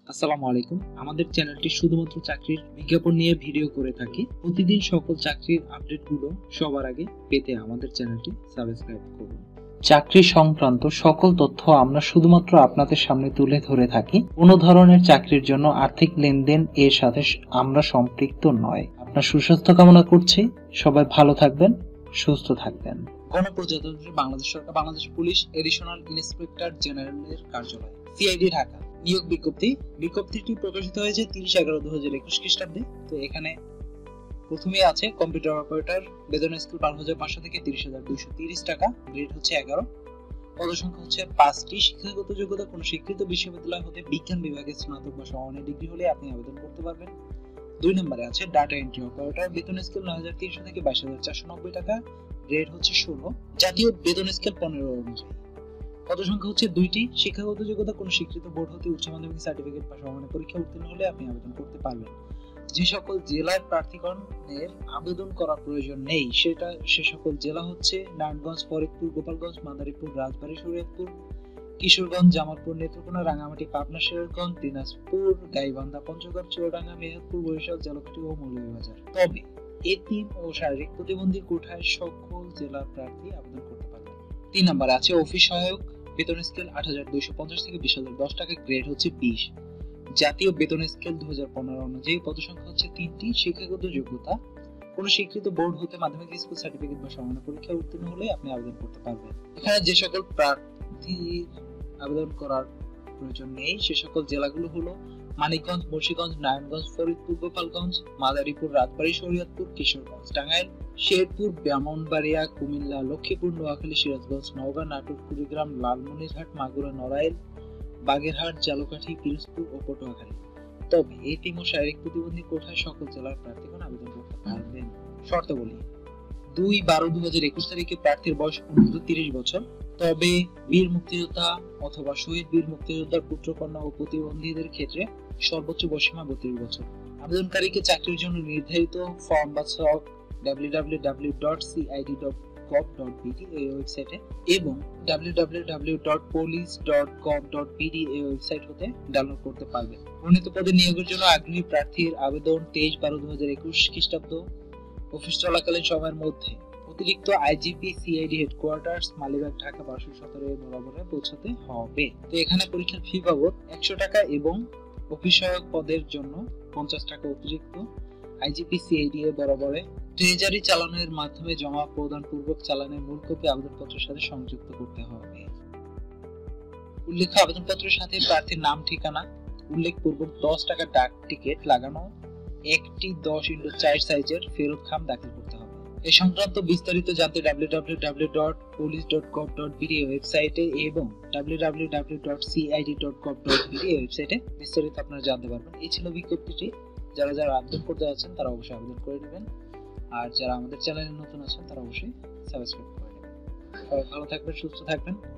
আসসালামু আলাইকুম। আমাদের চ্যানেলটি শুধুমাত্র চাকরির বিজ্ঞাপন নিয়ে ভিডিও করে থাকি। প্রতিদিন সকল চাকরির আপডেটগুলো সবার আগে পেতে আমাদের চ্যানেলটি সাবস্ক্রাইব করুন। চাকরি সংক্রান্ত সকল তথ্য আমরা শুধুমাত্র আপনাদের সামনে তুলে ধরে থাকি। কোনো ধরনের চাকরির জন্য আর্থিক লেনদেন এর সাথে আমরা সম্পৃক্ত নয়। আপনার সুস্বাস্থ্য কামনা করছি। সবাই ভালো থাকবেন, সুস্থ থাকবেন। গণপ্রজাতন্ত্রী বাংলাদেশ সরকার, বাংলাদেশ পুলিশ এডিশনাল ইন্সপেক্টর জেনারেলের কার্যালয়, সিআইডি ঢাকা। নিয়োগ বিজ্ঞপ্তিটি প্রকাশিত হয়েছে 30/11/2021 খ্রিস্টাব্দে। তো এখানে প্রথমেই আছে কম্পিউটার অপারেটর, বেতন স্কেল 12,500 থেকে 30,230 টাকা, গ্রেড হচ্ছে 11, পদসংখ্যা হচ্ছে 5টি। শিক্ষাগত যোগ্যতা কোনো স্বীকৃত বিশ্ববিদ্যালয় হতে বিজ্ঞান বিভাগে স্নাতক বা সমমানের ডিগ্রি হলে আপনি আবেদন করতে পারবেন। 2 নম্বরে আছে ডাটা এন্ট্রি অপারেটর, বেতন স্কেল 9,300 থেকে 22,490 টাকা, গ্রেড হচ্ছে 16, জাতীয় বেতন স্কেল 15 অনুযায়ী। পদসংখ্যা হচ্ছে 2টি। শিক্ষাগত যোগ্যতা কোনো স্বীকৃত বোর্ড হতে উচ্চ মাধ্যমিক সার্টিফিকেট বা সমমানের পরীক্ষা উত্তীর্ণ হলে আপনি আবেদন করতে পারবেন। যে সকল জেলায় প্রার্থীগণের আবেদন করার প্রয়োজন নেই সে সকল জেলা হচ্ছে নারায়ণগঞ্জ, ফরিদপুর, গোপালগঞ্জ, মাদারীপুর, রাজবাড়ী, শরীয়তপুর, কিশোরগঞ্জ, জামালপুর, নেত্রকোনা, রাঙ্গামাটি, পাবনা, সিরাজগঞ্জ, দিনাজপুর, গাইবান্ধা, পঞ্চগড়, চুয়াডাঙ্গা, মেহেরপুর, বরিশাল, ঝালকাঠি ও মৌলভীবাজার। তবে এতিম ও শারীরিক প্রতিবন্ধী কোঠায় সকল জেলার প্রার্থী আবেদন করতে পারবেন। 3 নম্বরে আছে অফিস সহায়ক, বেতন স্কেল 8,250 থেকে 20,010 টাকা, গ্রেড হচ্ছে 20, জাতীয় বেতন স্কেল 2015 অনুযায়ী। পদসংখ্যা হচ্ছে 3টি। শিক্ষাগত যোগ্যতা কোনো স্বীকৃত বোর্ড হতে মাধ্যমিক স্কুল সার্টিফিকেট বা সমমানের পরীক্ষা উত্তীর্ণ হলে আপনি আবেদন করতে পারবেন। এখানে যে সকল প্রার্থীর আবেদন করার প্রয়োজন নেই সে সকল জেলাগুলো হলো মানিকগঞ্জ, মুন্সিগঞ্জ, নারায়ণগঞ্জ, ফরিদপুর, গোপালগঞ্জ, মাদারীপুর, রাজবাড়ী, শরীয়তপুর, কিশোরগঞ্জ, টাঙ্গাইল, শেরপুর, ব্রাহ্মণবাড়িয়া, কুমিল্লা, লক্ষ্মীপুর, নোয়াখালী, সিরাজগঞ্জ, নওগাঁ, নাটোর, কুড়িগ্রাম, লালমনিরহাট, মাগুরা, নড়াইল, বাগেরহাট, ঝালকাঠি, পিরোজপুর ও পটুয়াখালী। তবে এতিম ও শারীরিক প্রতিবন্ধী কোঠায় সকল জেলার প্রার্থীগণ আবেদন করতে পারবেন। শর্তাবলী: 2/12/2021 তারিখে প্রার্থীর বয়স অনূর্ধ্ব 30 বছর। তবে বীর মুক্তিযোদ্ধা অথবা শহীদ বীর মুক্তিযোদ্ধার পুত্রকন্যা ও প্রতিবন্ধীদের ক্ষেত্রে সর্বোচ্চ বয়সীমা 32 বছর। আবেদনকারীকে চাকরির জন্য নির্ধারিত ফর্ম বা ছক www.cid.gov.bd এই ওয়েবসাইটে এবং www.police.gov.bd এই ওয়েবসাইট হতে ডাউনলোড করতে পারবেন। মনোনীত পদে নিয়োগের জন্য আগ্রহী প্রার্থীর আবেদন 23/12/2021 খ্রিস্টাব্দ অফিস চলাকালীন সময়ের মধ্যে অতিরিক্ত IGP CID headquarters, Malibagh, Dhaka 1217 এর বরাবরে পৌঁছাতে হবে। তো এখানে পরীক্ষার ফি বাবদ 100 টাকা এবং অফিস সহায়ক পদের জন্য 50 টাকা অতিরিক্ত আইজিপি সিআইডি এর বরাবরে ট্রেজারি চালানের মাধ্যমে জমা প্রদান পূর্বক চালানের মূল কপি আবেদনপত্রের সাথে সংযুক্ত করতে হবে। উল্লেখ্য আবেদনপত্রের সাথে প্রার্থীর নাম, ঠিকানা, উল্লেখপূর্বক 10 টাকা ডাক টিকিট লাগানো একটি 10x4 সাইজের ফেরত খাম দাখিল করতে হবে। এই সংক্রান্ত বিস্তারিত জানতে www.police.gov.bd ওয়েবসাইটে এবং www.cid.gov.bd ওয়েবসাইটে বিস্তারিত আপনারা জানতে পারবেন। এই ছিল বিজ্ঞপ্তিটি। যারা আবেদন করতে যাচ্ছেন তারা অবশ্যই আবেদন করে নেবেন, আর যারা আমাদের চ্যানেলে নতুন আছেন তারা অবশ্যই সাবস্ক্রাইব করে নেবেন। সবাই ভালো থাকবেন, সুস্থ থাকবেন।